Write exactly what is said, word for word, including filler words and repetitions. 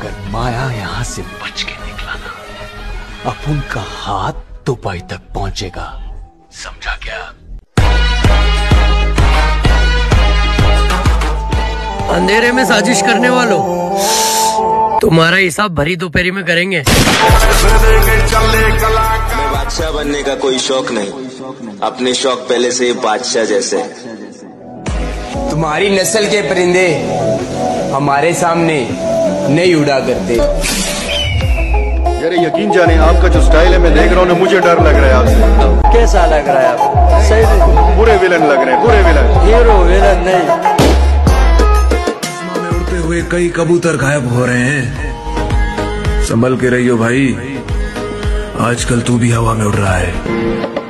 अगर माया यहाँ से बच के निकला ना, अब उनका हाथ दुबई तक पहुंचेगा, समझा क्या? अंधेरे में साजिश करने वालों, तुम्हारा हिसाब भरी दोपहरी में करेंगे। बादशाह बनने का कोई शौक नहीं, अपने शौक पहले से ही बादशाह जैसे। तुम्हारी नस्ल के परिंदे हमारे सामने नहीं उड़ा करते। यार यकीन जाने आपका जो स्टाइल है मैं देख रहा हूँ ना, मुझे डर लग रहा है आपसे। कैसा लग रहा है आपको? सही में पूरे विलन लग रहे हैं, पूरे विलन। हीरो विलन नहीं। में उड़ते हुए कई कबूतर गायब हो रहे हैं, संभल के रहियो भाई, आजकल तू भी हवा में उड़ रहा है।